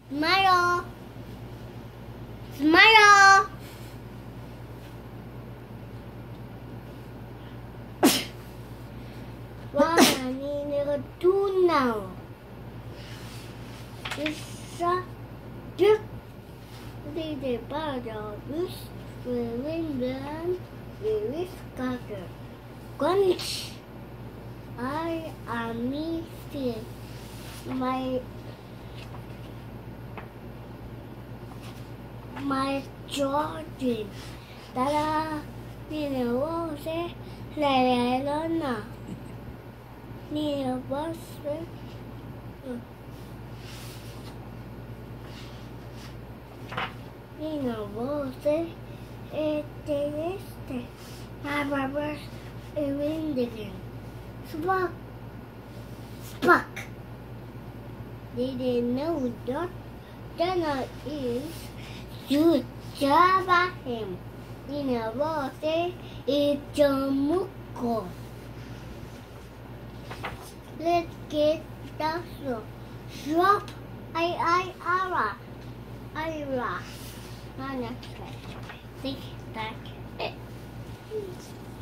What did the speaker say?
Smile. Smile. What I need to do now is just the bottle with the cutter. Crunch. I am missing my Jordan. Ta-da! Nina voce la donna. Nina voce. Nina voce e celeste. My brothers e windigan. Spark. Spark. They didn't know that Donna is to Java him. Nina voce e Jamuko. Let's get that shop. Ira. Ira. Not next. Think that.